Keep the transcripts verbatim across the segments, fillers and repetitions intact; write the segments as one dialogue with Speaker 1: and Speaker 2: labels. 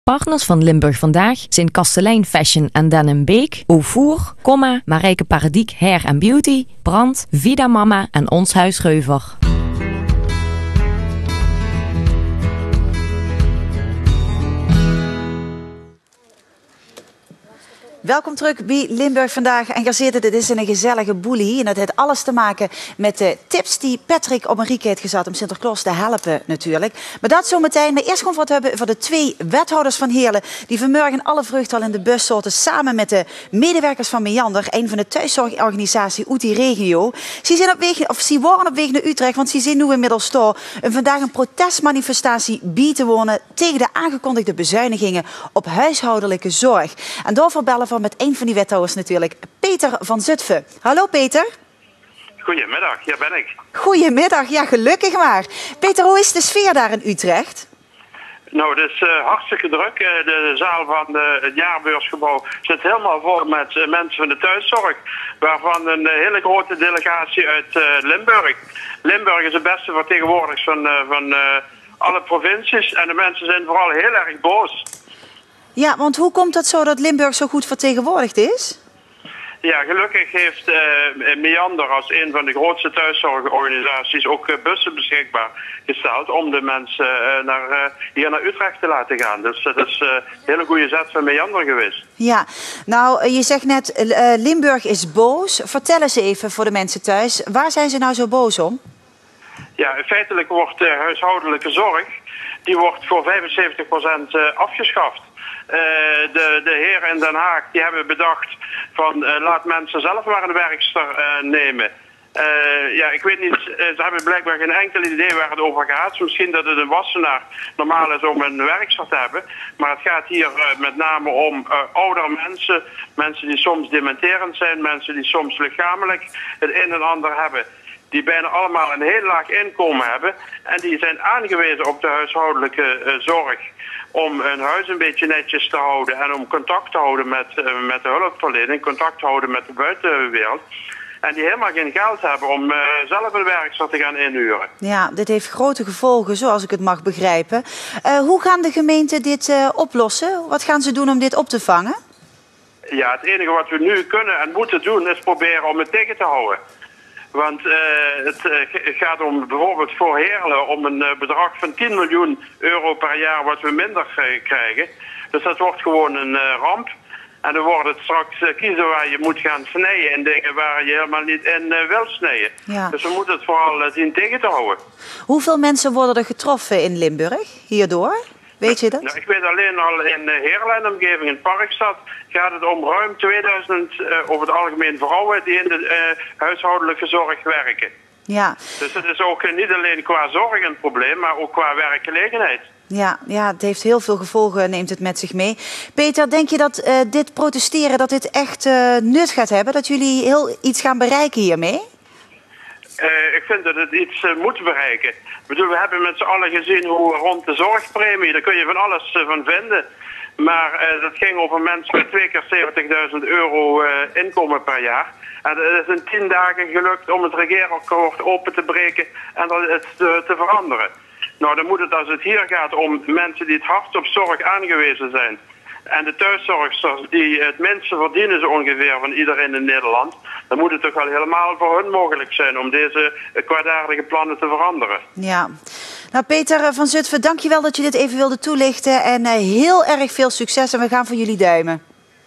Speaker 1: Partners van Limburg Vandaag zijn Kastelein Fashion en Den Beek, Aufour, Comma, Marijke Paradiek Hair and Beauty, Brand, Vida Mama en Ons Huis Reuver.
Speaker 2: Welkom terug bij Limburg Vandaag. En ga zitten, dit is een gezellige boelie. En dat heeft alles te maken met de tips die Patrick op een riek heeft gezet om Sinterklaas te helpen natuurlijk. Maar dat zometeen. Maar eerst gewoon wat hebben voor de twee wethouders van Heerlen. Die vanmorgen alle vreugd al in de bus zaten samen met de medewerkers van Meander. Een van de thuiszorgorganisatie uit die regio. Ze zijn op weg, of ze waren op weg naar Utrecht, want ze zijn nu inmiddels daar. En vandaag een protestmanifestatie bij te wonen tegen de aangekondigde bezuinigingen op huishoudelijke zorg. En daarvoor bellen we met een van die wethouders natuurlijk, Peter van Zutphen. Hallo Peter.
Speaker 3: Goedemiddag, hier ben ik.
Speaker 2: Goedemiddag, ja gelukkig maar. Peter, hoe is de sfeer daar in Utrecht?
Speaker 3: Nou, het is uh, hartstikke druk. Uh, de, de zaal van uh, het jaarbeursgebouw zit helemaal vol met uh, mensen van de thuiszorg. Waarvan een uh, hele grote delegatie uit uh, Limburg. Limburg is de beste vertegenwoordigers van, uh, van uh, alle provincies. En de mensen zijn vooral heel erg boos.
Speaker 2: Ja, want hoe komt het zo dat Limburg zo goed vertegenwoordigd is?
Speaker 3: Ja, gelukkig heeft uh, Meander als een van de grootste thuiszorgorganisaties ook uh, bussen beschikbaar gesteld om de mensen uh, naar, uh, hier naar Utrecht te laten gaan. Dus dat is uh, een hele goede zet van Meander geweest. Ja,
Speaker 2: nou je zegt net uh, Limburg is boos. Vertel eens even voor de mensen thuis, waar zijn ze nou zo boos om?
Speaker 3: Ja, feitelijk wordt de huishoudelijke zorg, die wordt voor vijfenzeventig procent uh, afgeschaft. Uh, de, de heren in Den Haag die hebben bedacht van uh, laat mensen zelf maar een werkster uh, nemen. Uh, ja, ik weet niet, uh, ze hebben blijkbaar geen enkel idee waar het over gaat. Misschien dat het een wassenaar normaal is om een werkster te hebben. Maar het gaat hier uh, met name om uh, oudere mensen. Mensen die soms dementerend zijn, mensen die soms lichamelijk het een en ander hebben. Die bijna allemaal een heel laag inkomen hebben. En die zijn aangewezen op de huishoudelijke uh, zorg. Om hun huis een beetje netjes te houden en om contact te houden met, uh, met de hulpverlening, contact te houden met de buitenwereld. En die helemaal geen geld hebben om uh, zelf een werkster te gaan inhuren.
Speaker 2: Ja, dit heeft grote gevolgen, zoals ik het mag begrijpen. Uh, hoe gaan de gemeenten dit uh, oplossen? Wat gaan ze doen om dit op te vangen?
Speaker 3: Ja, het enige wat we nu kunnen en moeten doen is proberen om het tegen te houden. Want uh, het uh, gaat om bijvoorbeeld voor Heerlen om een uh, bedrag van tien miljoen euro per jaar wat we minder uh, krijgen. Dus dat wordt gewoon een uh, ramp. En dan wordt het straks uh, kiezen waar je moet gaan snijden in dingen waar je helemaal niet in uh, wil snijden. Ja. Dus we moeten het vooral uh, zien tegen te houden.
Speaker 2: Hoeveel mensen worden er getroffen in Limburg hierdoor? Weet je dat?
Speaker 3: Nou, ik weet alleen al in Heerlen en omgeving in Parkstad gaat het om ruim tweeduizend uh, over het algemeen vrouwen die in de uh, huishoudelijke zorg werken.
Speaker 2: Ja.
Speaker 3: Dus het is ook uh, niet alleen qua zorg een probleem, maar ook qua werkgelegenheid.
Speaker 2: Ja, ja, het heeft heel veel gevolgen, neemt het met zich mee. Peter, denk je dat uh, dit protesteren dat dit echt uh, nut gaat hebben? Dat jullie heel iets gaan bereiken hiermee?
Speaker 3: Uh, ik vind dat het iets uh, moet bereiken. Ik bedoel, we hebben met z'n allen gezien hoe rond de zorgpremie, daar kun je van alles uh, van vinden. Maar uh, dat ging over mensen met twee keer zeventigduizend euro uh, inkomen per jaar. En het is in tien dagen gelukt om het regeerakkoord open te breken en dat het te, te veranderen. Nou, dan moet het, als het hier gaat om mensen die het hardst op zorg aangewezen zijn. En de thuiszorgsters die het minste verdienen zo ongeveer van iedereen in Nederland. Dan moet het toch wel helemaal voor hun mogelijk zijn om deze kwaadaardige plannen te veranderen.
Speaker 2: Ja. Nou Peter van Zutphen, dankjewel dat je dit even wilde toelichten. En uh, heel erg veel succes en we gaan voor jullie duimen.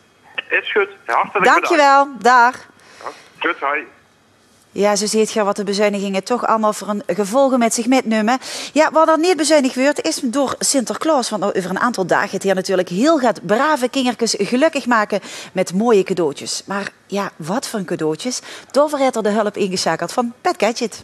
Speaker 3: Is goed. Hartelijk
Speaker 2: dankjewel.
Speaker 3: bedankt.
Speaker 2: Dag.
Speaker 3: Goed, hoi.
Speaker 2: Ja, zo ziet je wat de bezuinigingen toch allemaal voor een gevolgen met zich metnemen. Ja, wat er niet bezuinigd wordt is door Sinterklaas. Want over een aantal dagen het hier natuurlijk heel gaat brave kingertjes gelukkig maken met mooie cadeautjes. Maar ja, wat voor cadeautjes? Daarvoor heeft er de hulp ingeschakeld van Pet Gadget.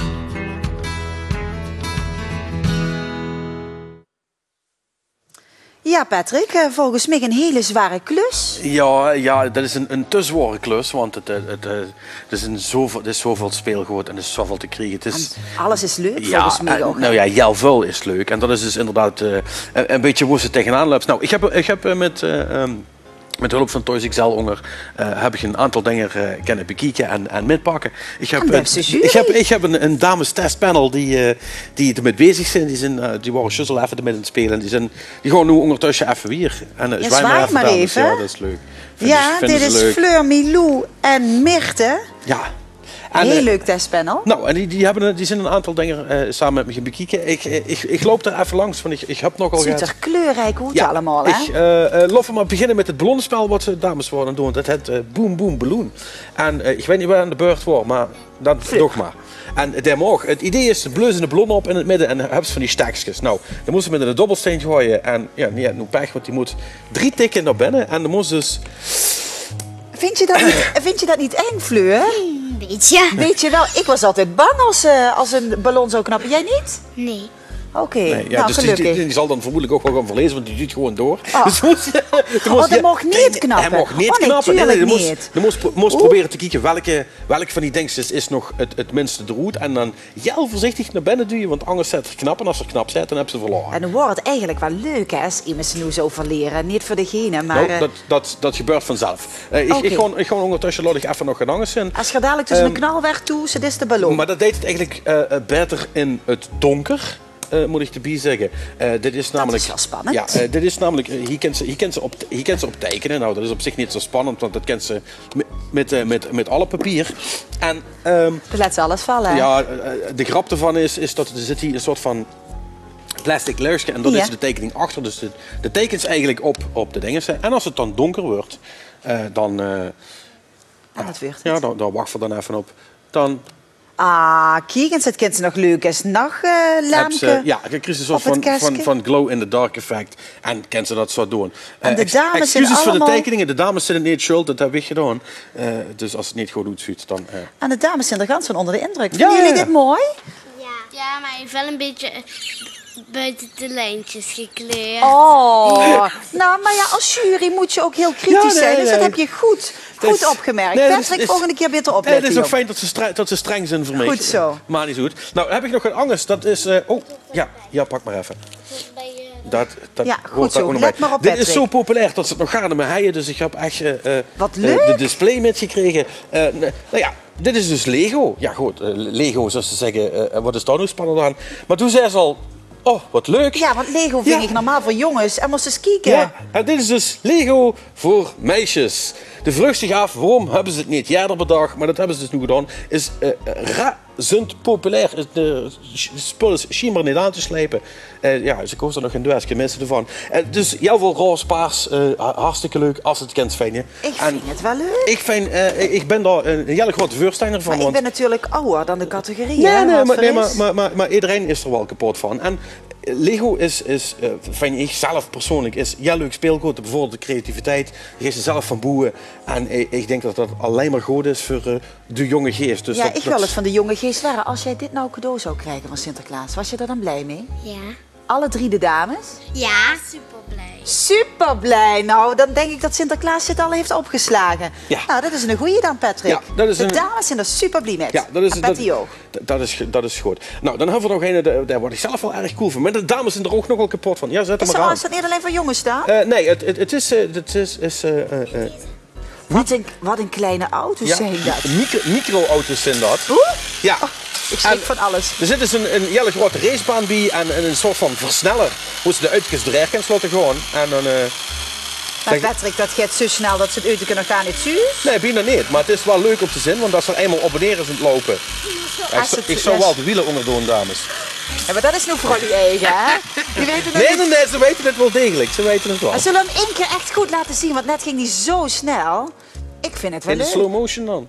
Speaker 2: Ja, Patrick, volgens mij een hele zware klus.
Speaker 4: Ja, ja, dat is een, een te zware klus, want het, het, het, het, is een zoveel, het is zoveel speelgoed en er is zoveel te krijgen. Het is,
Speaker 2: alles is leuk,
Speaker 4: ja,
Speaker 2: volgens mij ook.
Speaker 4: Nou ja, heel veel is leuk en dat is dus inderdaad uh, een, een beetje hoe ze tegenaan loopt. Nou, ik heb, ik heb met uh, um, met hulp van Toys X L-onger uh, heb ik een aantal dingen uh, kunnen bekijken en, en metpakken. Ik heb, uh, ik heb, ik heb een, een dames testpanel die, uh, die ermee bezig zijn. Die, zijn uh, die waren Shuzzle even ermee aan het spelen. Die, zijn, die gaan nu ondertussen even weer. En, uh,
Speaker 2: ja,
Speaker 4: zwaai maar even.
Speaker 2: Maar
Speaker 4: dames.
Speaker 2: even.
Speaker 4: Ja, dat is leuk. Vind
Speaker 2: ja,
Speaker 4: dus,
Speaker 2: dit is
Speaker 4: leuk.
Speaker 2: Fleur, Milou en Mirte.
Speaker 4: Ja.
Speaker 2: En, heel
Speaker 4: uh,
Speaker 2: leuk testpanel.
Speaker 4: Nou, en die, die, hebben, die zijn een aantal dingen uh, samen met me gaan bekijken. Ik, ik, ik loop er even langs, want ik, ik heb nogal...
Speaker 2: Het ziet er kleurrijk uit ja, allemaal, hè?
Speaker 4: Ik uh, uh, lof maar beginnen met het ballonnenspel wat de dames worden doen. Dat heet uh, Boom Boom Balloon. En uh, ik weet niet waar aan de beurt wordt, maar dat toch maar. En daar mag. Het idee is, bleuzen de ballon op in het midden en dan hebben ze van die stekjes. Nou, dan moeten ze met een dobbelsteen gooien. En ja, niet nu pech, want die moet drie tikken naar binnen. En dan moet ze dus...
Speaker 2: Vind je dat niet, vind je dat niet eng, Fleur?
Speaker 5: Een beetje.
Speaker 2: Weet je wel, ik was altijd bang als, uh, als een ballon zou knappen. Jij niet?
Speaker 5: Nee.
Speaker 2: Oké, okay.
Speaker 4: nee, ja,
Speaker 2: nou
Speaker 4: dus
Speaker 2: gelukkig.
Speaker 4: Die, die, die zal dan vermoedelijk ook wel gaan verlezen, want die doet gewoon door.
Speaker 2: Oh,
Speaker 4: dus moest, je,
Speaker 2: oh dat mocht niet knappen.
Speaker 4: Hij mocht niet
Speaker 2: oh, nee,
Speaker 4: knappen. Nee, nee, je moest,
Speaker 2: niet.
Speaker 4: je moest, moest proberen te kijken welke, welke van die dingetjes is nog het, het minste roet. En dan heel voorzichtig naar binnen duwen, want anders zet het knap. En als er knap zit, dan heb ze verloren.
Speaker 2: En dan wordt het eigenlijk wel leuk hè, als iemand ze nu zo verleren. Niet voor degene, maar...
Speaker 4: Nou, dat, dat, dat gebeurt vanzelf. Uh, ik,
Speaker 2: okay.
Speaker 4: ik, ga, ik ga ondertussen laat ik even nog een in.
Speaker 2: Als je dadelijk tussen
Speaker 4: um,
Speaker 2: een knalweg toe, zit is de ballon.
Speaker 4: Maar dat deed het eigenlijk uh, beter in het donker. Uh, moet ik erbij zeggen. Uh, dit is namelijk,
Speaker 2: dat is wel spannend.
Speaker 4: Ja, uh, dit is namelijk, uh, hier kent ze, hier kent ze, op, hier kent ze op tekenen. Nou, dat is op zich niet zo spannend, want dat kent ze met, met, uh, met, met alle papier. En, um,
Speaker 2: dan laat ze alles vallen. Hè?
Speaker 4: Ja, uh, de grap ervan is, is dat er zit hier een soort van plastic leusje en dat
Speaker 2: ja.
Speaker 4: is de tekening achter. Dus de, de tekens eigenlijk op, op de dingen. En als het dan donker wordt, uh, dan... Uh,
Speaker 2: en dat wordt het.
Speaker 4: Ja, dan, dan wachten we dan even op. Dan...
Speaker 2: Ah, kijk eens, het kind nog leuk is. Nachtlampje. Uh,
Speaker 4: ja, ik kreeg een soort van, van, van glow-in-the-dark effect. En kent ze dat zo doen.
Speaker 2: En
Speaker 4: uh,
Speaker 2: de dames
Speaker 4: excuses
Speaker 2: zijn
Speaker 4: voor
Speaker 2: allemaal...
Speaker 4: de tekeningen. De dames zijn het niet schuld, dat heb ik gedaan. Uh, dus als het niet goed doet, dan... Uh...
Speaker 2: En de dames zijn er ganz van onder de indruk.
Speaker 4: Ja,
Speaker 2: Vinden jullie
Speaker 4: ja.
Speaker 2: dit mooi?
Speaker 5: Ja. Ja, maar hij heeft wel een beetje buiten de lijntjes gekleurd.
Speaker 2: Oh, nou, maar ja, als jury moet je ook heel kritisch
Speaker 4: ja, nee,
Speaker 2: zijn. Dus
Speaker 4: nee.
Speaker 2: dat heb je goed, goed
Speaker 4: is,
Speaker 2: opgemerkt.
Speaker 4: Nee,
Speaker 2: Patrick,
Speaker 4: is,
Speaker 2: volgende keer beter
Speaker 4: nee,
Speaker 2: opletten.
Speaker 4: Het is ook
Speaker 2: joh.
Speaker 4: fijn dat ze, streng, dat ze streng zijn voor mij.
Speaker 2: Goed zo.
Speaker 4: Maar niet goed. Nou, heb ik nog een angst. Dat is... Uh, oh, ja, ja, pak maar even. Dat, dat
Speaker 2: ja, goed
Speaker 4: zo.
Speaker 2: Let bij. maar op,
Speaker 4: Dit
Speaker 2: Patrick.
Speaker 4: is zo populair dat ze het nog gaan met heien. Dus ik heb echt uh,
Speaker 2: Wat
Speaker 4: uh,
Speaker 2: leuk.
Speaker 4: de display metgekregen. Uh, nou ja, dit is dus Lego. Ja goed, uh, Lego zoals ze zeggen. Uh, wat is daar nu spannend aan? Maar toen zei ze al... Oh, wat leuk.
Speaker 2: Ja, want Lego vind
Speaker 4: ja.
Speaker 2: ik normaal voor jongens. En moest eens kijken.
Speaker 4: Ja, en dit is dus Lego voor meisjes. De vraag zich af, waarom hebben ze het niet jaren per dag, maar dat hebben ze dus nu gedaan, is uh, razend populair. De spul is schijnbaar niet aan te slijpen. Uh, ja, ze kosten er nog een duizend mensen ervan. Uh, dus heel veel roze, paars, uh, hartstikke leuk als het kind fijn.
Speaker 2: Ik vind
Speaker 4: en
Speaker 2: het wel leuk.
Speaker 4: Ik, vind, uh, ik ben daar een hele grote voorstander van.
Speaker 2: Maar
Speaker 4: want...
Speaker 2: ik ben natuurlijk ouder dan de categorie.
Speaker 4: Nee,
Speaker 2: hè,
Speaker 4: nee, maar, nee
Speaker 2: is.
Speaker 4: maar, maar, maar, maar iedereen is er wel kapot van. En Lego is, is uh, vind ik zelf persoonlijk, is ja leuk speelgoed. Bijvoorbeeld de creativiteit. Je geeft er zelf van boeien. En ik, ik denk dat dat alleen maar goed is voor uh, de jonge geest. Dus
Speaker 2: ja,
Speaker 4: dat,
Speaker 2: ik wil het van de jonge geest waren. Als jij dit nou cadeau zou krijgen van Sinterklaas, was je er dan blij mee?
Speaker 5: Ja.
Speaker 2: Alle drie de dames?
Speaker 5: Ja, super blij.
Speaker 2: Super blij. Nou, dan denk ik dat Sinterklaas dit al heeft opgeslagen.
Speaker 4: Ja.
Speaker 2: Nou, dat is een goeie dan, Patrick.
Speaker 4: Ja, dat is
Speaker 2: de
Speaker 4: een...
Speaker 2: dames zijn er super blij met.
Speaker 4: Ja, dat is,
Speaker 2: en
Speaker 4: dat,
Speaker 2: Patty ook.
Speaker 4: Dat is, dat is goed. Nou, dan hebben we nog een, daar word ik zelf wel erg cool van. Maar de dames zijn er ook nog wel kapot van. Ja, zet hem
Speaker 2: Is,
Speaker 4: maar
Speaker 2: er,
Speaker 4: aan.
Speaker 2: is dat niet alleen voor jongens dan?
Speaker 4: Uh, nee, het, het, het is... Uh, het is, is uh, uh,
Speaker 2: wat, een, wat een kleine auto's
Speaker 4: ja,
Speaker 2: zijn dat.
Speaker 4: Micro, micro-auto's zijn dat.
Speaker 2: Oeh?
Speaker 4: Ja.
Speaker 2: Oh, ik schrik
Speaker 4: en
Speaker 2: van alles.
Speaker 4: Er zit dus een, een hele grote racebaan bij en, en een soort van versneller. Hoe ze de uitjes eruit kunnen sloten gewoon. En dan... Uh,
Speaker 2: maar Patrick, dat gaat zo snel dat ze het uit te kunnen gaan, niet zuur?
Speaker 4: Nee, bijna niet. Maar het is wel leuk om te zien, want als er eenmaal op en neer is aan het lopen. Ja, ik,
Speaker 2: het,
Speaker 4: ik zou
Speaker 2: yes.
Speaker 4: wel de wielen onderdoen, dames.
Speaker 2: Ja, maar dat is nu voor die eigen, hè? Die weten het
Speaker 4: Nee,
Speaker 2: niet.
Speaker 4: nee, nee, ze weten het wel degelijk. Ze weten het wel.
Speaker 2: Maar zullen we hem één keer echt goed laten zien? Want net ging die zo snel. Ik vind het wel
Speaker 4: In de
Speaker 2: leuk.
Speaker 4: slow motion dan.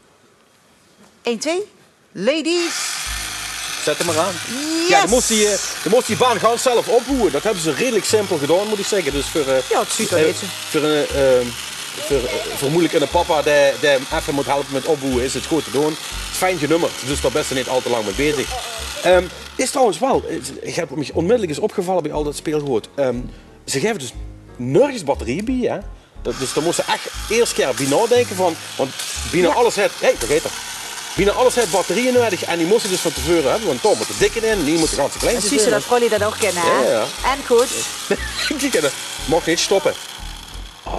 Speaker 2: één, twee. Ladies.
Speaker 4: Zet hem maar aan.
Speaker 2: Yes.
Speaker 4: Ja, dan moest, die, uh, dan moest die baan gewoon zelf opboeren. Dat hebben ze redelijk simpel gedaan, moet ik zeggen. Dus voor, uh,
Speaker 2: Ja, het ziet er
Speaker 4: uh,
Speaker 2: niet.
Speaker 4: voor, een, uh, voor uh, vermoedelijk een papa die, die hem even moet helpen met opboeren, is het goed te doen. Het is fijn genummerd, dus daar best niet al te lang mee bezig. Um, is trouwens wel, ik heb me onmiddellijk is opgevallen bij al dat speelgoed. Um, ze geven dus nergens batterij bij, hè. Dat, dus daar moest ze echt eerst keer bij nadenken van, want bijna
Speaker 2: Ja.
Speaker 4: alles heeft, hé, hey, vergeet het. Bijna alles heeft batterijen nodig en die moesten dus van tevoren hebben, want Tom moet de dikke in, die moet de ganse
Speaker 2: En
Speaker 4: kleintjes
Speaker 2: zie ze
Speaker 4: in.
Speaker 2: dat Frolly dat ook kennen, hè?
Speaker 4: Ja, ja.
Speaker 2: En goed.
Speaker 4: Die kennen, mag niet stoppen. Oh,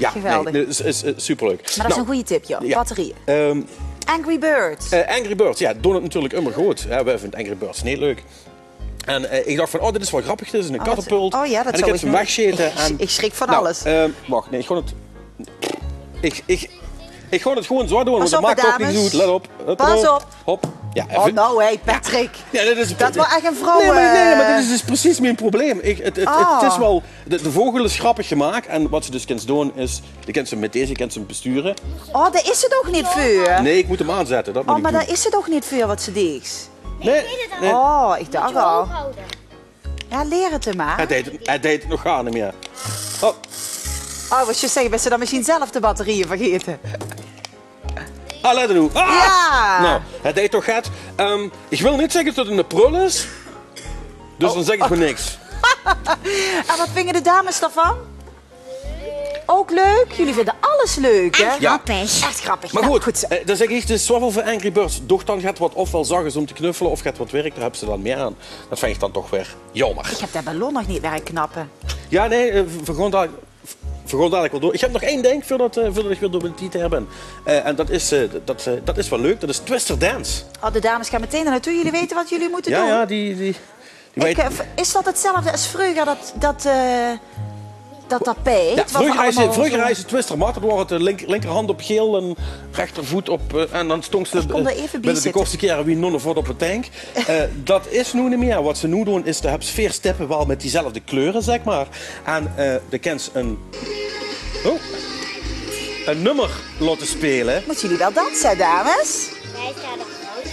Speaker 4: Ja,
Speaker 2: geweldig.
Speaker 4: nee, dat is, is, is superleuk.
Speaker 2: Maar dat is
Speaker 4: Nou,
Speaker 2: een goede tip, joh.
Speaker 4: ja.
Speaker 2: Batterieën.
Speaker 4: Um,
Speaker 2: Angry Birds.
Speaker 4: uh, Angry Birds, ja, doen het natuurlijk immer goed. Ja, wij vinden Angry Birds niet leuk. En uh, ik dacht van, oh, dit is wel grappig. Dit is een
Speaker 2: Oh,
Speaker 4: katapult.
Speaker 2: Oh ja, dat
Speaker 4: en ik
Speaker 2: zou
Speaker 4: heb ze
Speaker 2: ik
Speaker 4: weggeten.
Speaker 2: Ik,
Speaker 4: En...
Speaker 2: ik schrik van
Speaker 4: nou,
Speaker 2: alles.
Speaker 4: Uh, wacht, nee, ik ga het... Ik, ik, ik ga het gewoon zo doen,
Speaker 2: Pas
Speaker 4: want dat
Speaker 2: op,
Speaker 4: maakt ook
Speaker 2: dames.
Speaker 4: niet goed. Let op. Let
Speaker 2: Pas op.
Speaker 4: Hop. Ja,
Speaker 2: Oh,
Speaker 4: even...
Speaker 2: nou, hé, hey, Patrick.
Speaker 4: Ja, dit is...
Speaker 2: Dat was echt een vrouw...
Speaker 4: Nee, maar, nee,
Speaker 2: eh,
Speaker 4: maar dit is dus precies mijn probleem. Ik, het, het,
Speaker 2: Oh.
Speaker 4: het is wel... De, de vogel is grappig gemaakt. En wat ze dus kunnen doen is... Je kent ze met deze, je kent ze besturen.
Speaker 2: Oh, daar is het ook niet voor.
Speaker 4: Nee, ik moet hem aanzetten. Dat moet
Speaker 2: Oh,
Speaker 4: ik
Speaker 2: maar
Speaker 4: doen.
Speaker 2: daar is het ook niet voor wat ze deed.
Speaker 4: Nee, nee.
Speaker 2: Oh, ik dacht al.
Speaker 5: houden.
Speaker 2: Ja, leer het hem maar.
Speaker 4: Hij deed het, hij deed het nog gar niet meer. Oh,
Speaker 2: Oh, wat je zeggen, ben ze dan misschien zelf de batterieën vergeten?
Speaker 4: ah, let er nu. Ah!
Speaker 2: Ja!
Speaker 4: Nou, hij deed toch het. Um, ik wil niet zeggen dat het een prul is. Dus
Speaker 2: Oh.
Speaker 4: dan zeg ik voor niks.
Speaker 2: En wat vinden de dames daarvan? Ook leuk? Jullie vinden alles leuk, hè?
Speaker 5: En grappig.
Speaker 2: Echt grappig.
Speaker 4: Maar
Speaker 2: Nou,
Speaker 4: goed,
Speaker 2: goed.
Speaker 4: eh, dan zeg ik, het is zoveel voor Angry Birds. Doch dan gaat wat ofwel zachtjes om te knuffelen of gaat wat werk, daar hebben ze dan meer aan. Dat vind ik dan toch weer jammer.
Speaker 2: Ik heb dat ballon nog niet werk knappen.
Speaker 4: Ja, nee, eh, we gaan dadelijk, we gaan dadelijk wel door. Ik heb nog één ding voordat, uh, voordat ik weer door mijn titel ben. Uh, en dat is, uh, dat, uh, dat is wel leuk, dat is Twister Dance.
Speaker 2: Oh, de dames gaan meteen er naartoe. Jullie weten wat jullie moeten
Speaker 4: Ja,
Speaker 2: doen.
Speaker 4: ja, die... die, die
Speaker 2: Ik,
Speaker 4: weet...
Speaker 2: eh, is dat hetzelfde als vroeger, dat, dat, uh, dat tapijt?
Speaker 4: Ja,
Speaker 2: wat
Speaker 4: vroeger
Speaker 2: allemaal
Speaker 4: is vroeger
Speaker 2: zo-
Speaker 4: is het Twister mat, dan wordt het de linker, linkerhand op geel en rechtervoet op... Uh, en dan stond ze
Speaker 2: Ik kom er even bij
Speaker 4: binnen de
Speaker 2: zitten.
Speaker 4: kortste keren wie nonnenvoort op een tank. Uh, dat is nu niet meer. Wat ze nu doen is, de hebben ze vier steppen wel met diezelfde kleuren, zeg maar. En uh, de kent een... Oh, een nummer laten spelen.
Speaker 2: Moeten jullie wel dansen, dames?
Speaker 5: Wij staan er groot.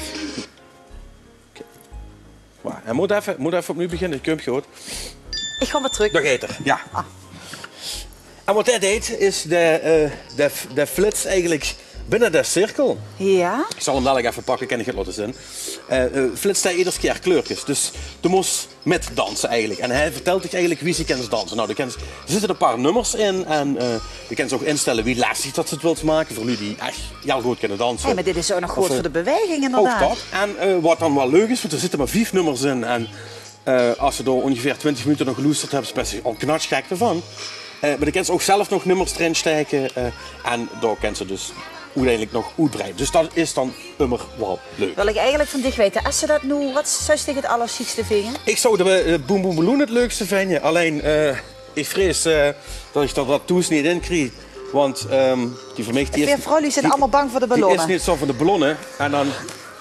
Speaker 4: Maar hij moet even, moet even opnieuw beginnen, het kumpje hoor.
Speaker 2: Ik ga weer terug.
Speaker 4: Dag Eter, ja.
Speaker 2: Ah.
Speaker 4: En wat hij deed, is de, uh, de, de flits eigenlijk binnen de cirkel.
Speaker 2: Ja?
Speaker 4: Ik zal hem dadelijk even pakken, kan ik het laten zien. Uh, uh, flitst hij iedere keer kleurtjes. Dus je moest met dansen eigenlijk. En hij vertelt zich eigenlijk wie ze kent dansen. Nou, er zitten een paar nummers in. En uh, je kan ze ook instellen wie lastig dat ze het wilt maken. Voor jullie die echt heel goed kunnen dansen.
Speaker 2: Hey, maar dit is ook nog goed
Speaker 4: Of, uh,
Speaker 2: voor de beweging
Speaker 4: Ook
Speaker 2: inderdaad.
Speaker 4: dat. En uh, wat dan wel leuk is, want er zitten maar vijf nummers in. En uh, als ze door ongeveer twintig minuten nog geloesterd hebben, is het al knatschgek ervan. Uh, maar dan kan ze ook zelf nog nummers erin steken. Uh, en daar kan ze dus uiteindelijk nog uitbreiden. Dus dat is dan immer wel leuk.
Speaker 2: Wil ik eigenlijk van dicht weten, als ze dat nu, wat zou je tegen het allerziekste vinden?
Speaker 4: Ik zou de uh, Boom Boom Balloon het leukste vinden. Alleen, uh, ik vrees uh, dat ik dat wat toes niet in krijg. Want um, die van mij... Die
Speaker 2: Veel vrouwen zijn allemaal bang voor de
Speaker 4: Die
Speaker 2: ballonnen.
Speaker 4: is niet zo van de ballonnen. En dan...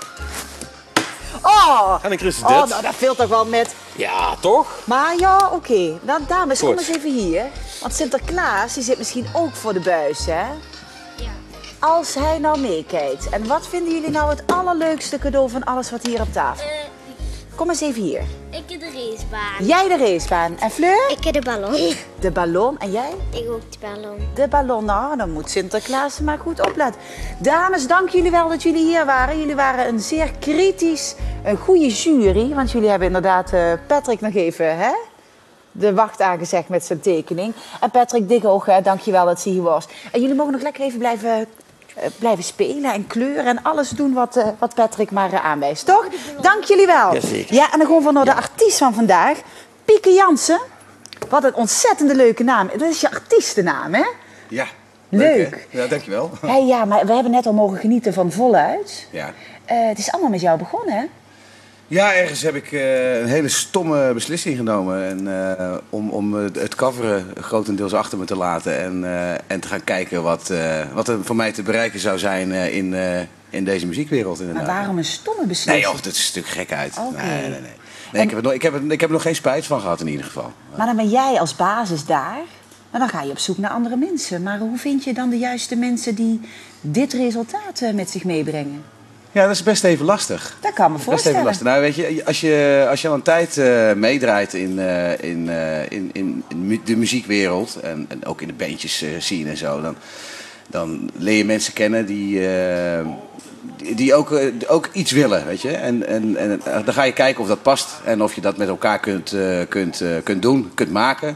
Speaker 2: Oh!
Speaker 4: En dan krijg je dit.
Speaker 2: Oh, nou dat veelt toch wel met.
Speaker 4: Ja, toch?
Speaker 2: Maar ja, oké. Okay. Dan dames, kom
Speaker 4: Goed.
Speaker 2: eens even hier. Want Sinterklaas, die zit misschien ook voor de buis, hè?
Speaker 5: Ja.
Speaker 2: Als hij nou meekijkt. En wat vinden jullie nou het allerleukste cadeau van alles wat hier op tafel?
Speaker 5: Uh,
Speaker 2: Kom eens even hier.
Speaker 5: ik heb de racebaan.
Speaker 2: Jij de racebaan. En Fleur?
Speaker 5: Ik heb de ballon.
Speaker 2: De ballon. En jij?
Speaker 5: Ik ook de ballon.
Speaker 2: De ballon. Nou, dan moet Sinterklaas maar goed opletten. Dames, dank jullie wel dat jullie hier waren. Jullie waren een zeer kritisch, een goede jury. Want jullie hebben inderdaad uh, Patrick nog even, hè? De wacht aangezegd met zijn tekening. En Patrick Diggoog, hè, dankjewel dat ze hier was. En jullie mogen nog lekker even blijven, uh, blijven spelen en kleuren en alles doen wat, uh, wat Patrick maar uh, aanwijst. Toch? Dank jullie wel.
Speaker 4: Jazeker.
Speaker 2: Ja, en dan gaan we naar de artiest van vandaag. Pieke Jansen. Wat een ontzettende leuke naam. Dat is je artiestennaam, hè?
Speaker 6: Ja.
Speaker 2: Leuk.
Speaker 6: Hè? Ja, dankjewel.
Speaker 2: Hey, ja, maar we hebben net al mogen genieten van Voluit.
Speaker 6: Ja.
Speaker 2: Uh, het is allemaal met jou begonnen, hè?
Speaker 6: Ja, ergens heb ik uh, een hele stomme beslissing genomen. En, uh, om om het coveren grotendeels achter me te laten. En, uh, en te gaan kijken wat, uh, wat er voor mij te bereiken zou zijn uh, in, uh, in deze muziekwereld. Inderdaad.
Speaker 2: Maar waarom een stomme beslissing?
Speaker 6: Nee joh, dat is een stuk gek uit.
Speaker 2: Oké.
Speaker 6: Nee, nee, nee. nee ik, heb er nog, ik, heb er, ik heb er nog geen spijt van gehad in ieder geval.
Speaker 2: Maar dan ben jij als basis daar. En dan ga je op zoek naar andere mensen. Maar hoe vind je dan de juiste mensen die dit resultaat uh, met zich meebrengen?
Speaker 6: Ja, dat is best even lastig.
Speaker 2: Dat kan me
Speaker 6: Best
Speaker 2: voorstellen.
Speaker 6: even lastig. Nou, weet je, als je, als je al een tijd uh, meedraait in, uh, in, uh, in, in, in de muziekwereld en, en ook in de bandjes uh, zien en zo, dan, dan leer je mensen kennen die, uh, die, die ook, uh, ook iets willen, weet je. En, en, en dan ga je kijken of dat past en of je dat met elkaar kunt, uh, kunt, uh, kunt doen, kunt maken.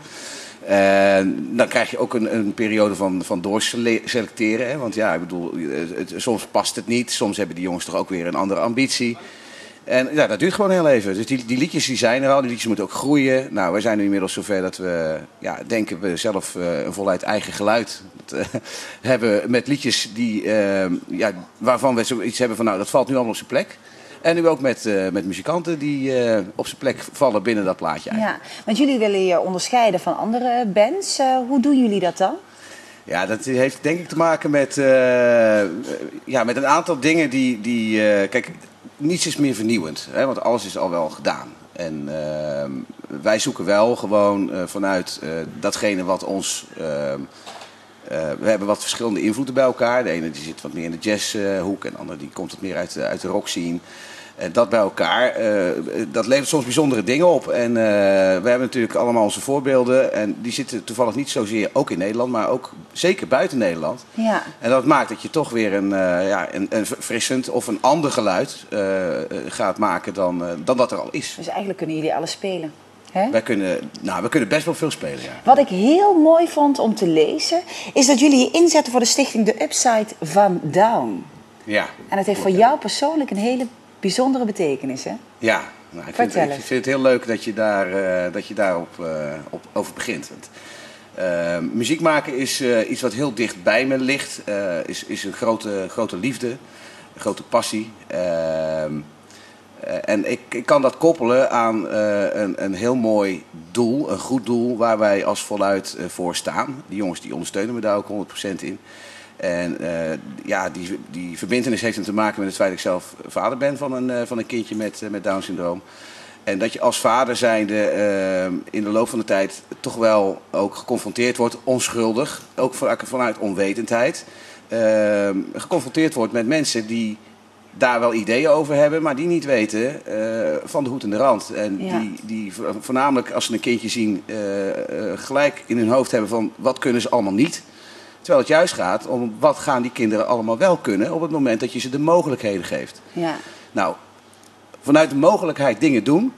Speaker 6: En dan krijg je ook een, een periode van, van doorselecteren. Hè? Want ja, ik bedoel, het, soms past het niet. Soms hebben die jongens toch ook weer een andere ambitie. En ja, dat duurt gewoon heel even. Dus die, die liedjes die zijn er al, die liedjes moeten ook groeien. Nou, wij zijn nu inmiddels zover dat we, ja, denken we zelf uh, een voluit eigen geluid dat, uh, hebben met liedjes die, uh, ja, waarvan we zoiets hebben van, nou, dat valt nu allemaal op zijn plek. En nu ook met, uh, met muzikanten die uh, op zijn plek vallen binnen dat plaatje eigenlijk.
Speaker 2: Ja, want jullie willen je onderscheiden van andere bands. Uh, hoe doen jullie dat dan?
Speaker 6: Ja, dat heeft denk ik te maken met, uh, ja, met een aantal dingen die... die uh, kijk, niets is meer vernieuwend, hè, want alles is al wel gedaan. En uh, wij zoeken wel gewoon uh, vanuit uh, datgene wat ons... Uh, uh, we hebben wat verschillende invloeden bij elkaar. De ene die zit wat meer in de jazzhoek uh, en de andere die komt wat meer uit, uit de rock scene. En dat bij elkaar, uh, dat levert soms bijzondere dingen op. En uh, we hebben natuurlijk allemaal onze voorbeelden. En die zitten toevallig niet zozeer ook in Nederland, maar ook zeker buiten Nederland.
Speaker 2: Ja.
Speaker 6: En dat maakt dat je toch weer een, uh, ja, een, een verfrissend of een ander geluid uh, gaat maken dan, uh, dan dat er al is.
Speaker 2: Dus eigenlijk kunnen jullie alles spelen. Hè?
Speaker 6: Wij kunnen, nou, we kunnen best wel veel spelen, ja.
Speaker 2: Wat ik heel mooi vond om te lezen, is dat jullie je inzetten voor de stichting The Upside van Down.
Speaker 6: Ja.
Speaker 2: En dat heeft voor jou persoonlijk een hele bijzondere betekenis, hè?
Speaker 6: Ja, nou, ik, vind, ik vind het heel leuk dat je, daar, uh, dat je daarop uh, op, over begint. Want, uh, muziek maken is uh, iets wat heel dicht bij me ligt. Uh, is, is een grote, grote liefde, een grote passie. Uh, uh, en ik, ik kan dat koppelen aan uh, een, een heel mooi doel, een goed doel waar wij als voluit uh, voor staan. Die jongens die ondersteunen me daar ook honderd procent in. En uh, ja, die, die verbintenis heeft hem te maken met het feit dat ik zelf vader ben van een, uh, van een kindje met, uh, met Down-syndroom. En dat je als vader zijnde uh, in de loop van de tijd toch wel ook geconfronteerd wordt, onschuldig, ook vanuit onwetendheid, uh, geconfronteerd wordt met mensen die daar wel ideeën over hebben, maar die niet weten uh, van de hoed en de rand. En
Speaker 2: ja.
Speaker 6: die, die voornamelijk als ze een kindje zien uh, uh, gelijk in hun hoofd hebben van wat kunnen ze allemaal niet. Terwijl het juist gaat om wat gaan die kinderen allemaal wel kunnen op het moment dat je ze de mogelijkheden geeft.
Speaker 2: Ja.
Speaker 6: Nou, vanuit de mogelijkheid dingen doen,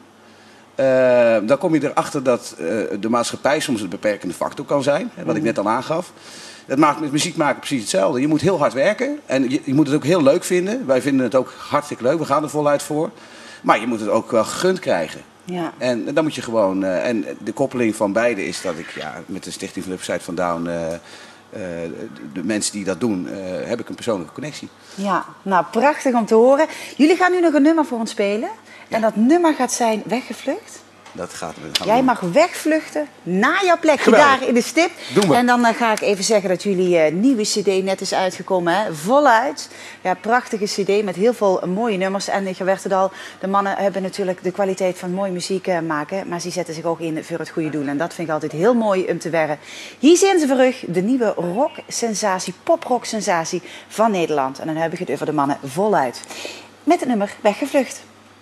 Speaker 6: uh, dan kom je erachter dat uh, de maatschappij soms een beperkende factor kan zijn. Hè, wat mm. ik net al aangaf. Dat maakt met muziek maken precies hetzelfde. Je moet heel hard werken en je, je moet het ook heel leuk vinden. Wij vinden het ook hartstikke leuk, we gaan er voluit voor. Maar je moet het ook wel gegund krijgen.
Speaker 2: Ja.
Speaker 6: En dan moet je gewoon... Uh, en de koppeling van beide is dat ik ja, met de Stichting van de Upside van Down... Uh, Uh, de, de mensen die dat doen, uh, heb ik een persoonlijke connectie.
Speaker 2: Ja, nou prachtig om te horen. Jullie gaan nu nog een nummer voor ons spelen. Ja. En dat nummer gaat zijn Weggevlucht.
Speaker 6: Dat gaat we gaan
Speaker 2: Jij
Speaker 6: doen.
Speaker 2: mag wegvluchten naar jouw plekje
Speaker 6: Geweldig.
Speaker 2: daar in de stip.
Speaker 6: Doen we.
Speaker 2: En dan uh, ga ik even zeggen dat jullie uh, nieuwe cd net is uitgekomen. Hè? Voluit. Ja, prachtige cd met heel veel uh, mooie nummers. En je werd het al, de mannen hebben natuurlijk de kwaliteit van mooie muziek uh, maken. Maar ze zetten zich ook in voor het goede doel. En dat vind ik altijd heel mooi om te werken. Hier zijn ze voor u, de nieuwe rock-sensatie, pop-rock-sensatie van Nederland. En dan heb ik het over de mannen Voluit. Met het nummer Weggevlucht.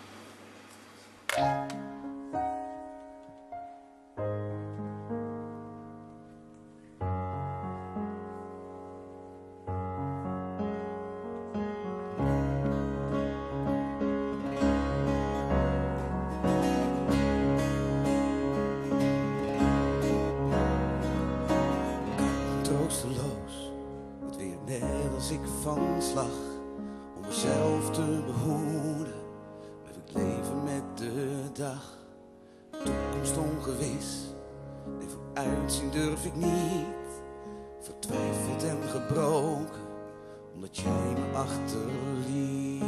Speaker 7: Troosteloos, het weer net als ik van slag. Om mezelf te behoeden, blijf ik leven met de dag. Toekomst ongewis, nee vooruitzien durf ik niet. Vertwijfeld en gebroken, omdat jij me achterliet.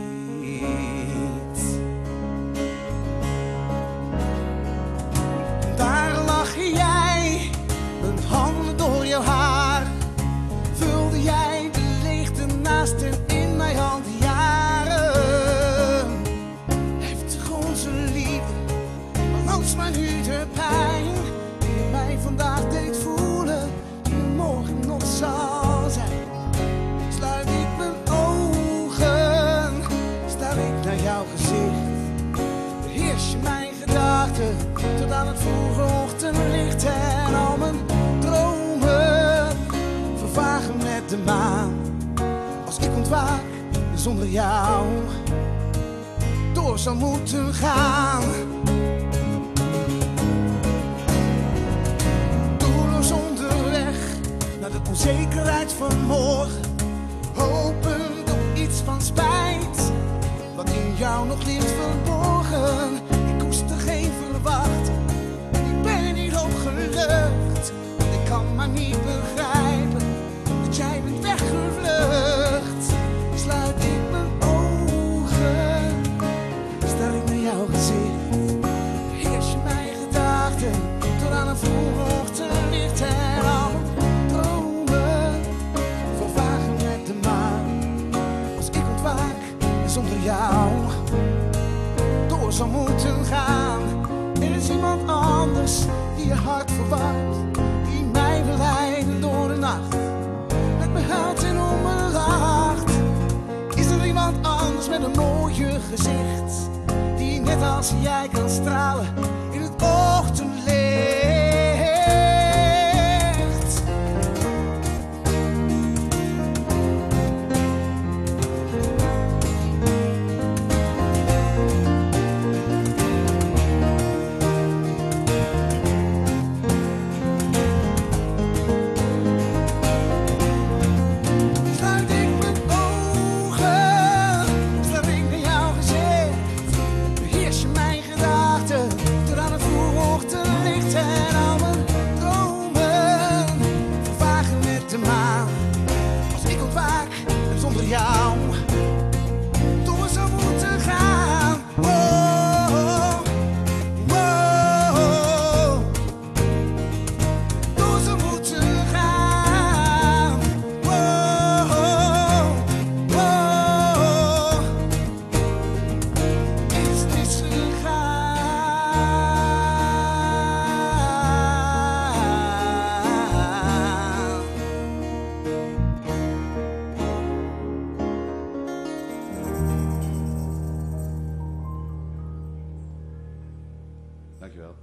Speaker 7: Daar lag jij, mijn handen door jouw haar. Vulde jij de leegte naast en in mijn hand jaren. Heftig onze liefde, maar langs mij nu de pijn. Die je mij vandaag deed voelen, die er morgen nog zal zijn. Sluit ik mijn ogen, staar ik naar jouw gezicht. Beheers je mijn gedachten, tot aan het vroege ochtendlicht. En al mijn dromen vervagen met de maan. Als ik ontwaak en zonder jou door zou moeten gaan. Doelloos onderweg naar de onzekerheid van morgen. Hopend op iets van spijt, wat in jou nog nog ligt verborgen. Ik koester geen verwachting, ik ben niet opgelucht. Ik kan maar niet begrijpen dat jij bent weggevlucht. Sluit ik mijn ogen, sta ik naar jouw gezicht. Beheers je mijn gedachten, tot aan een vroege ochtendlicht. En al dromen vervagen met de maan. Als ik ontwaak en zonder jou door zou moeten gaan. Er is iemand anders die je hart verwarmt, die mij geleiden door de nacht. Met me huilt en om me lacht. Is er iemand anders met een mooie gezicht, die net als jij kan stralen in het ochtendlicht? Sluit ik mijn ogen, sta ik naar jouw gezicht. Beheers je mijn gedachten, tot aan het vroege ochtendlicht. En al mijn dromen vervagen met de maan. Als ik ontwaak en zonder jou door zou moeten gaan. Oh, oh, door zou moeten gaan. Oh, oh, is het misgegaan?
Speaker 6: Dankjewel.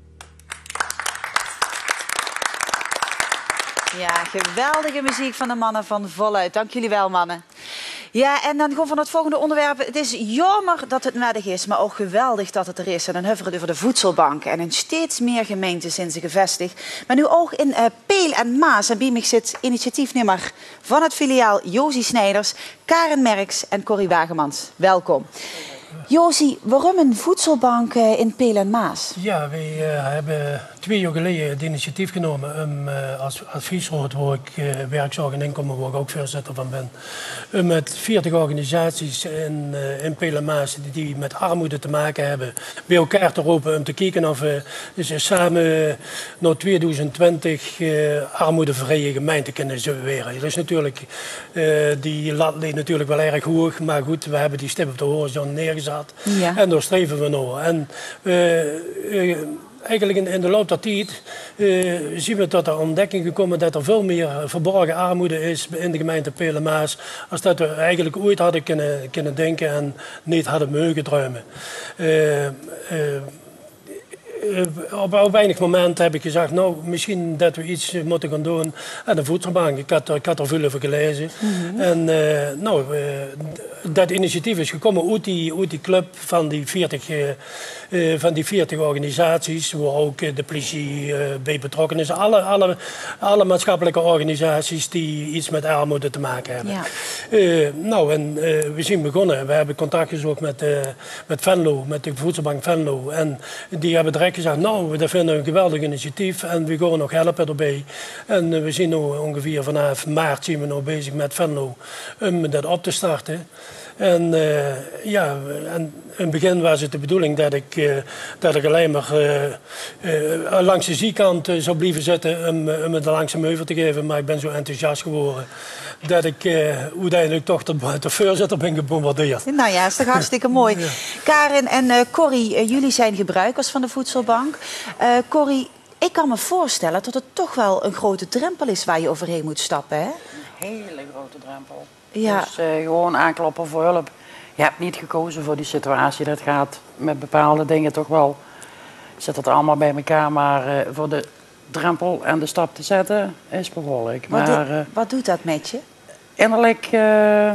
Speaker 2: Ja, geweldige muziek van de mannen van Voluit. Dank jullie wel, mannen. Ja, en dan gewoon van het volgende onderwerp. Het is jammer dat het nodig is, maar ook geweldig dat het er is. En dan hebben we het over de voedselbank. En in steeds meer gemeenten zijn ze gevestigd. Maar nu ook in uh, Peel en Maas. En bij mij zit initiatiefnemer van het filiaal Josie Snijders, Karen Merks en Corrie Wagemans. Welkom. Josie, waarom een voedselbank uh, in Peel en Maas?
Speaker 8: Ja, wij uh, hebben twee jaar geleden het initiatief genomen om uh, als adviesraad, waar ik uh, werkzorg en inkomen, waar ik ook voorzitter van ben, om met veertig organisaties in, uh, in Peel en Maas die, die met armoede te maken hebben, bij elkaar te roepen om te kijken of we dus samen uh, naar tweeduizend twintig uh, armoedevrije gemeente kunnen serveren. Dat is natuurlijk, uh, die lat ligt natuurlijk wel erg hoog, maar goed, we hebben die stip op de horizon neergezet. Ja. En daar streven we naar. En uh, uh, eigenlijk in, in de loop der tijd uh, zien we tot de ontdekking gekomen dat er veel meer verborgen armoede is in de gemeente Peel en Maas, als dat we eigenlijk ooit hadden kunnen, kunnen denken en niet hadden mogen dromen. Uh, uh, Uh, op, op weinig momenten heb ik gezegd, nou, misschien dat we iets uh, moeten gaan doen aan de voedselbank. Ik had, ik had er veel over gelezen. Mm-hmm. En uh, nou, uh, dat initiatief is gekomen uit die, uit die club van die veertig, uh, uh, van die veertig organisaties, waar ook uh, de politie uh, bij betrokken is. Alle, alle, alle maatschappelijke organisaties die iets met armoede te maken hebben. Ja. Uh, nou, en uh, we zijn begonnen. We hebben contact gezocht met, uh, met Venlo, met de voedselbank Venlo. En die hebben direct gezegd, nou, dat vinden we een geweldig initiatief en we gaan nog helpen erbij. En uh, we zijn nu ongeveer vanaf maart zijn we nog bezig met Venlo om dat op te starten. En uh, ja, en in het begin was het de bedoeling dat ik, uh, dat ik alleen maar uh, uh, langs de zijkant uh, zou blijven zitten om, uh, om het langs de meuvel te geven. Maar ik ben zo enthousiast geworden dat ik uh, uiteindelijk toch de, de voorzitter ben gebombardeerd.
Speaker 2: Nou ja, dat is toch hartstikke mooi. Ja. Karen en uh, Corrie, uh, jullie zijn gebruikers van de voedselbank. Uh, Corrie, ik kan me voorstellen dat het toch wel een grote drempel is waar je overheen moet stappen, hè?
Speaker 9: Een hele grote drempel.
Speaker 2: Ja.
Speaker 9: Dus uh, gewoon aankloppen voor hulp. Je hebt niet gekozen voor die situatie. Dat gaat met bepaalde dingen toch wel, zit het allemaal bij elkaar. Maar uh, voor de drempel en de stap te zetten is behoorlijk.
Speaker 2: Wat,
Speaker 9: maar,
Speaker 2: do- uh, wat doet dat met je?
Speaker 9: Innerlijk, uh,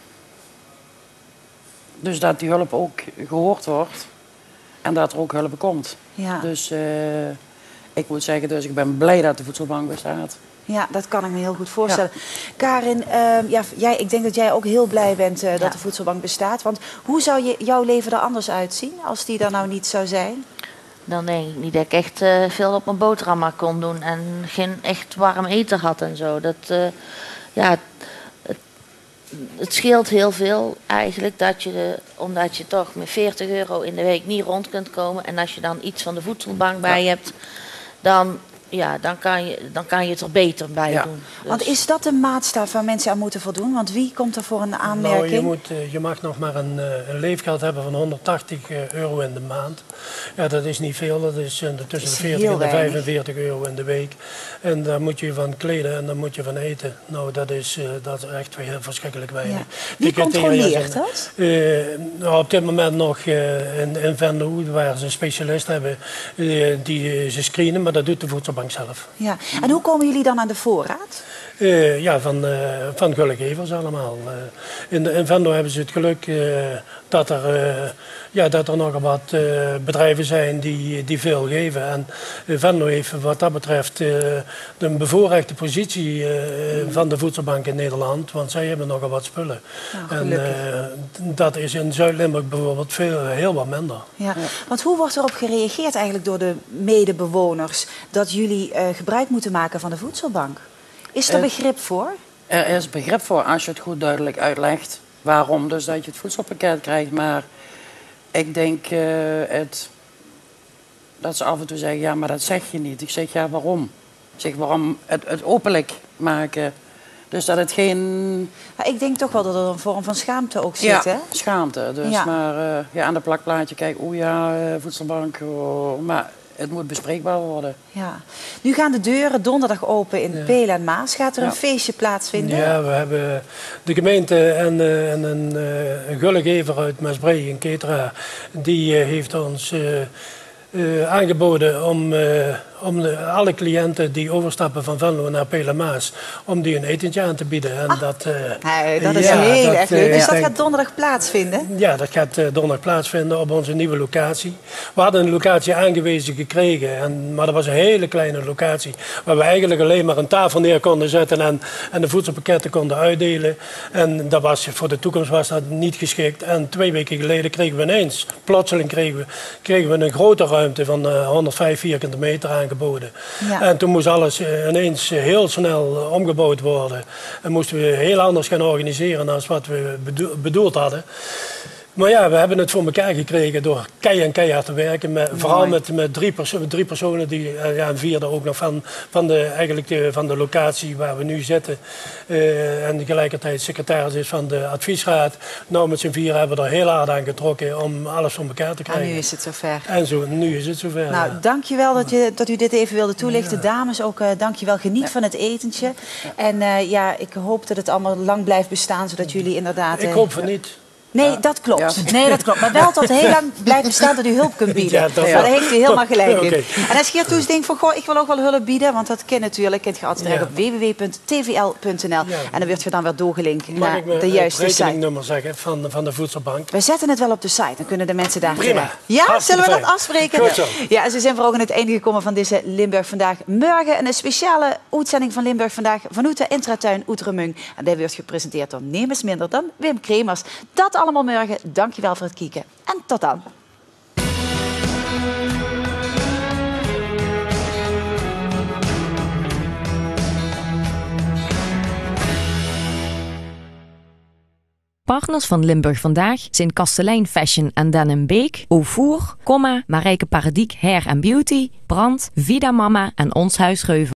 Speaker 9: dus dat die hulp ook gehoord wordt en dat er ook hulp komt.
Speaker 2: Ja.
Speaker 9: Dus uh, ik moet zeggen, dus ik ben blij dat de voedselbank bestaat.
Speaker 2: Ja, dat kan ik me heel goed voorstellen. Ja. Karin, uh, ja, jij, ik denk dat jij ook heel blij bent uh, dat ja. de voedselbank bestaat. Want hoe zou je, jouw leven er anders uitzien als die er nou niet zou zijn?
Speaker 10: Dan denk ik niet dat ik echt uh, veel op mijn boterham kon doen en geen echt warm eten had en zo. Dat, uh, ja, het, het scheelt heel veel eigenlijk, dat je, omdat je toch met veertig euro in de week niet rond kunt komen. En als je dan iets van de voedselbank bij ja. hebt, dan... Ja, dan kan, je, dan kan je het er beter bij ja. doen. Dus.
Speaker 2: Want is dat de maatstaf waar mensen aan moeten voldoen? Want wie komt er voor een aanmerking?
Speaker 8: Nou, je, moet, je mag nog maar een, een leefgeld hebben van honderdtachtig euro in de maand. Ja, dat is niet veel. Dat is tussen de veertig en de vijfenveertig euro in de week. En daar moet je van kleden en daar moet je van eten. Nou, dat is, dat is echt weer verschrikkelijk weinig. Ja.
Speaker 2: Wie controleert dat?
Speaker 8: Uh, nou, op dit moment nog uh, in, in Venlo, waar ze een specialist hebben uh, die ze screenen, maar dat doet de voedselbank zelf.
Speaker 2: Ja. En hoe komen jullie dan aan de voorraad?
Speaker 8: Uh, ja, van, uh, van gullegevers allemaal. Uh, in, in Venlo hebben ze het geluk uh, dat, er, uh, ja, dat er nogal wat uh, bedrijven zijn die, die veel geven. En uh, Venlo heeft wat dat betreft uh, een bevoorrechte positie uh, mm. van de voedselbank in Nederland. Want zij hebben nogal wat spullen.
Speaker 2: Nou,
Speaker 8: en uh, dat is in Zuid-Limburg bijvoorbeeld veel, heel wat minder.
Speaker 2: Ja. Want hoe wordt erop gereageerd eigenlijk door de medebewoners dat jullie uh, gebruik moeten maken van de voedselbank? Is er begrip voor?
Speaker 9: Er is begrip voor als je het goed duidelijk uitlegt waarom dus dat je het voedselpakket krijgt. Maar ik denk uh, het, dat ze af en toe zeggen, ja, maar dat zeg je niet. Ik zeg, ja, waarom? Ik zeg, waarom het, het openlijk maken? Dus dat het geen...
Speaker 2: Maar ik denk toch wel dat er een vorm van schaamte ook zit,
Speaker 9: ja,
Speaker 2: hè?
Speaker 9: schaamte. Dus ja. Maar uh, ja, aan de plakplaatje kijk, oeh ja, uh, voedselbank, oh, maar... Het moet bespreekbaar worden.
Speaker 2: Ja. Nu gaan de deuren donderdag open in ja. Pelen en Maas. Gaat er ja. een feestje plaatsvinden?
Speaker 8: Ja, we hebben de gemeente en, uh, en een, uh, een gullegever uit Maasbree in Ketra. Die uh, heeft ons uh, uh, aangeboden om, uh, om de, alle cliënten die overstappen van Venlo naar Pelen en Maas, om die een etentje aan te bieden. En
Speaker 2: ah,
Speaker 8: dat, uh,
Speaker 2: nee, dat is ja, heel dat, erg leuk. Uh, dus dat gaat donderdag plaatsvinden?
Speaker 8: Ja, dat gaat uh, donderdag plaatsvinden op onze nieuwe locatie. We hadden een locatie aangewezen gekregen, en, maar dat was een hele kleine locatie. Waar we eigenlijk alleen maar een tafel neer konden zetten en, en de voedselpakketten konden uitdelen. En dat was, voor de toekomst was dat niet geschikt. En twee weken geleden kregen we ineens, plotseling kregen we, kregen we een grote ruimte van uh, honderdvijf vierkante meter aangeboden. Ja. En toen moest alles uh, ineens uh, heel snel uh, omgebouwd worden. En moesten we heel anders gaan organiseren dan wat we bedo bedoeld hadden. Maar ja, we hebben het voor elkaar gekregen door kei en keihard te werken. Met, vooral met, met drie, perso drie personen, die, uh, ja, een vierde ook nog van, van, de, eigenlijk de, van de locatie waar we nu zitten. Uh, en tegelijkertijd secretaris is van de adviesraad. Nou, met z'n vier hebben we er heel hard aan getrokken om alles voor elkaar te krijgen.
Speaker 2: En nu is het zover.
Speaker 8: En zo, nu is het zover.
Speaker 2: Nou, ja. Dankjewel dat, je, dat u dit even wilde toelichten. Ja. Dames, ook uh, dankjewel. Geniet ja. van het etentje. Ja. En uh, ja, ik hoop dat het allemaal lang blijft bestaan, zodat jullie inderdaad... Uh,
Speaker 8: ik hoop van niet.
Speaker 2: Nee, ja. dat klopt. Ja. Nee, dat klopt. Maar wel tot heel lang blijft bestaan dat u hulp kunt bieden. Ja, dat ja. Daar heeft u helemaal gelijk in. Okay. En als Geert Toes denkt van, goh, ik wil ook wel hulp bieden, want dat kan natuurlijk, kunt je altijd ja. op w w w punt t v l punt n l. Ja. En dan wordt je dan weer doorgelinkt
Speaker 8: Mag
Speaker 2: naar
Speaker 8: ik me
Speaker 2: de juiste site.
Speaker 8: het rekeningnummer zeggen van, van de voedselbank?
Speaker 2: We zetten het wel op de site, dan kunnen de mensen daar...
Speaker 8: Prima.
Speaker 2: Ja,
Speaker 8: Hartstikke
Speaker 2: zullen we
Speaker 8: fijn.
Speaker 2: dat afspreken?
Speaker 8: Goed zo.
Speaker 2: Ja, ze zijn voor ook aan het einde gekomen van deze Limburg Vandaag. Morgen een speciale uitzending van Limburg Vandaag vanuit de Intratuin Oetermung. En die wordt gepresenteerd door niemand minder dan Wim Kremers. Dat allemaal morgen. Dankjewel voor het kijken en tot dan.
Speaker 1: Partners van Limburg Vandaag zijn Kastelein Fashion en Den Beek, Ovoer, Comma, Marijke Paradiek Hair and Beauty, Brand, Vida Mama en Ons Huis Geuven.